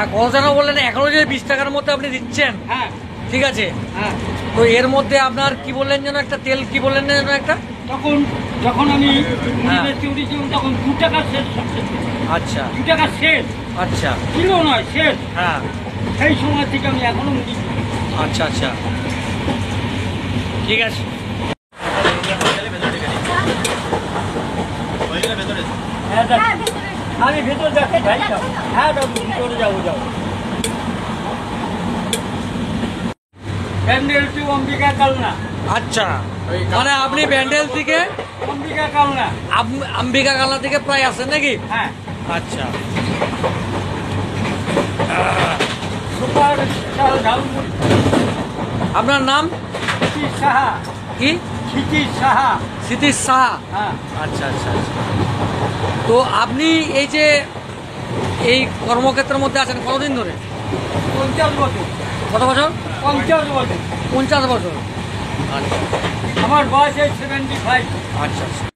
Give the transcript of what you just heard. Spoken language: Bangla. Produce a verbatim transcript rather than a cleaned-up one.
হ্যাঁ কত টাকা বললেন? এখনো যে বিশ টাকার মধ্যে আপনি দিচ্ছেন। হ্যাঁ ঠিক আছে। হ্যাঁ। তো এর মধ্যে আপনার কি বললেন যেন একটা তেল কি বললেন যেন একটা? তখন যখন আমি হ্যাঁ। উঠেছিলাম তখন দু টাকা শেষ। আচ্ছা দু টাকা শেষ। আচ্ছা। কিলো নয় শেষ। হ্যাঁ। সেই সময় থেকে আমি এখনো মুড়ি। আচ্ছা আচ্ছা ঠিক আছে। আমি ভেতর যাকে যাই যাবো। হ্যাঁ বাবু ভিতরে যাবো যাবো। ব্যান্ডেল টু অম্বিকা কালনা। আচ্ছা মানে আপনি ব্যান্ডেল থেকে অম্বিকা কালনা। অম্বিকা কালনা থেকে প্রায় আসেন নাকি? হ্যাঁ। আচ্ছা সুপার চাল ঝালমুড়ি। আপনার নাম? ক্ষিতিশ সাহা। কি? ক্ষিতিশ সাহা। ক্ষিতিশ সাহা। হ্যাঁ। আচ্ছা আচ্ছা আচ্ছা। তো আপনি এই যে এই কর্মক্ষেত্রের মধ্যে আছেন কতদিন ধরে? পঞ্চাশ বছর। কত বছর? পঞ্চাশ বছর। পঞ্চাশ বছর। আচ্ছা আমার বয়স এই সেভেন্টি ফাইভ। আচ্ছা আচ্ছা।